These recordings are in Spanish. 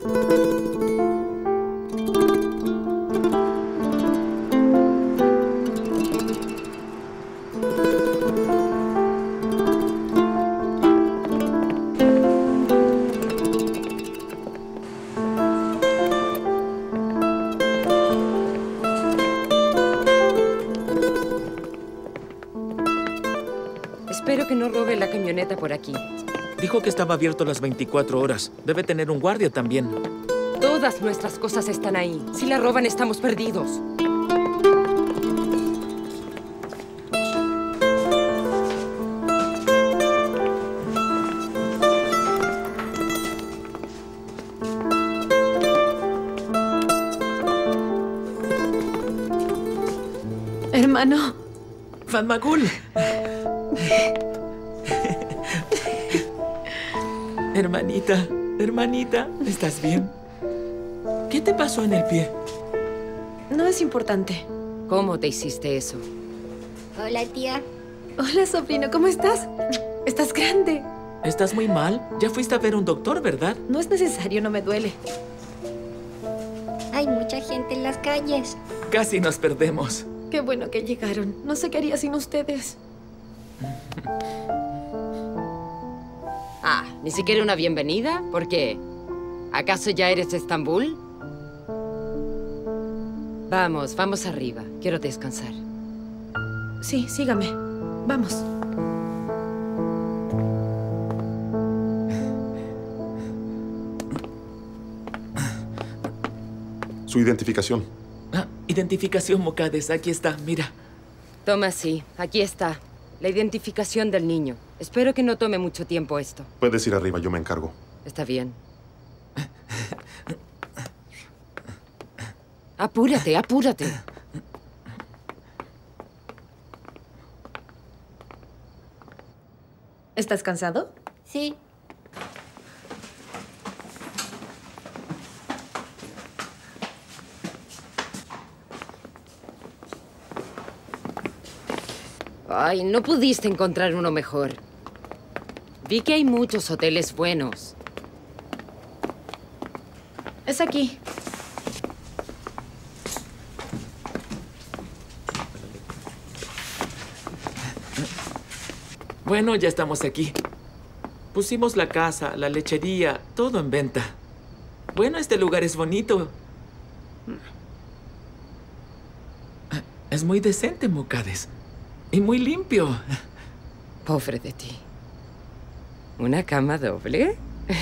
Espero que no robe la camioneta por aquí. Dijo que estaba abierto las 24 horas. Debe tener un guardia también. Todas nuestras cosas están ahí. Si la roban, estamos perdidos. Hermano. Fatmagul. Hermanita, ¿estás bien? ¿Qué te pasó en el pie? No es importante. ¿Cómo te hiciste eso? Hola, tía. Hola, sobrino, ¿cómo estás? Estás grande. ¿Estás muy mal? Ya fuiste a ver un doctor, ¿verdad? No es necesario, no me duele. Hay mucha gente en las calles. Casi nos perdemos. Qué bueno que llegaron. No sé qué haría sin ustedes. Ah, ¿ni siquiera una bienvenida? ¿Por qué? ¿Acaso ya eres de Estambul? Vamos arriba. Quiero descansar. Sí, sígame. Vamos. Su identificación. Identificación, Mokades. Aquí está, mira. Toma, sí. Aquí está. La identificación del niño. Espero que no tome mucho tiempo esto. Puedes ir arriba, yo me encargo. Está bien. Apúrate, apúrate. ¿Estás cansado? Sí. Ay, no pudiste encontrar uno mejor. Vi que hay muchos hoteles buenos. Es aquí. Bueno, ya estamos aquí. Pusimos la casa, la lechería, todo en venta. Bueno, este lugar es bonito. Es muy decente, Mokades. Y muy limpio. Pobre de ti. ¿Una cama doble?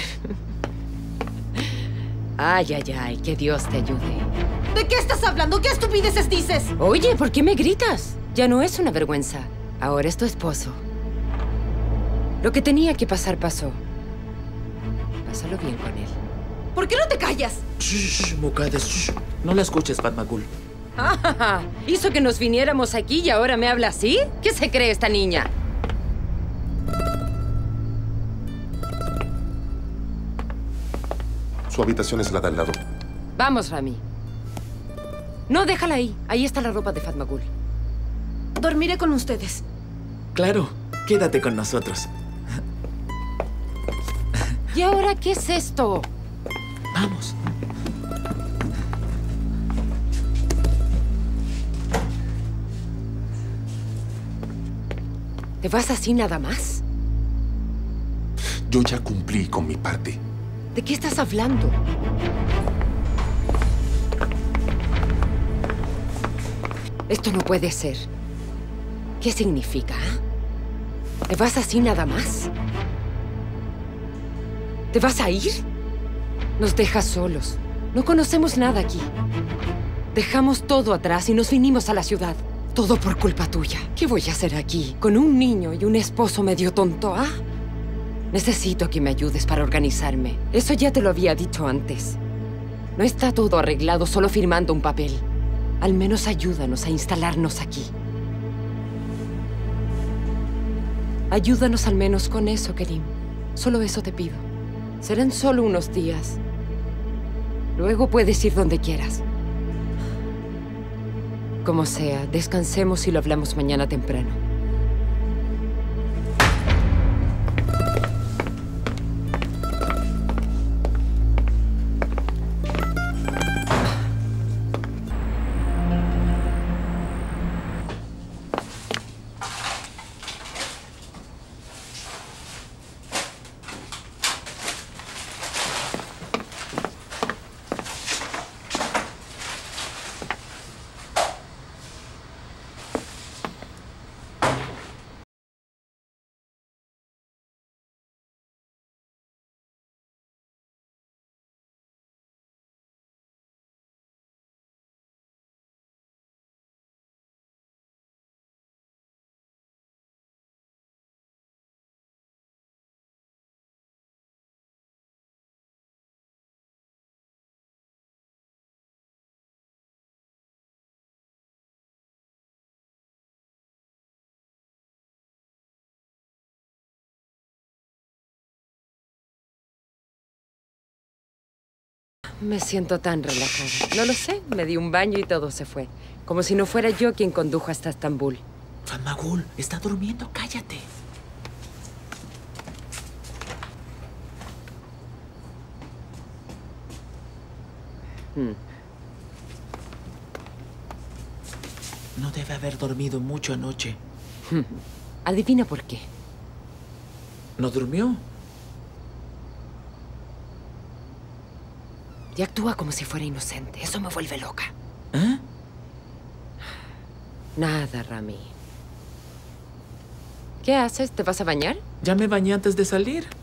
Ay, que Dios te ayude. ¿De qué estás hablando? ¿Qué estupideces dices? Oye, ¿por qué me gritas? Ya no es una vergüenza. Ahora es tu esposo. Lo que tenía que pasar, pasó. Pásalo bien con él. ¿Por qué no te callas? Shh, Mokades, shh. No la escuches, Fatmagul. ¿Hizo que nos viniéramos aquí y ahora me habla así? ¿Qué se cree esta niña? Su habitación es la de al lado. Vamos, Rami. No, déjala ahí. Ahí está la ropa de Fatmagul. Dormiré con ustedes. Claro, quédate con nosotros. ¿Y ahora qué es esto? Vamos. ¿Te vas así nada más? Yo ya cumplí con mi parte. ¿De qué estás hablando? Esto no puede ser. ¿Qué significa? ¿Te vas así nada más? ¿Te vas a ir? Nos dejas solos. No conocemos nada aquí. Dejamos todo atrás y nos vinimos a la ciudad. Todo por culpa tuya. ¿Qué voy a hacer aquí? Con un niño y un esposo medio tonto, ¿ah? Necesito que me ayudes para organizarme. Eso ya te lo había dicho antes. No está todo arreglado solo firmando un papel. Al menos ayúdanos a instalarnos aquí. Ayúdanos al menos con eso, Kerim. Solo eso te pido. Serán solo unos días. Luego puedes ir donde quieras. Como sea, descansemos y lo hablamos mañana temprano. Me siento tan relajada. No lo sé, me di un baño y todo se fue. Como si no fuera yo quien condujo hasta Estambul. Fatmagul, está durmiendo, cállate. No debe haber dormido mucho anoche. Adivina por qué. ¿No durmió? Y actúa como si fuera inocente. Eso me vuelve loca. ¿Eh? Nada, Rami. ¿Qué haces? ¿Te vas a bañar? Ya me bañé antes de salir.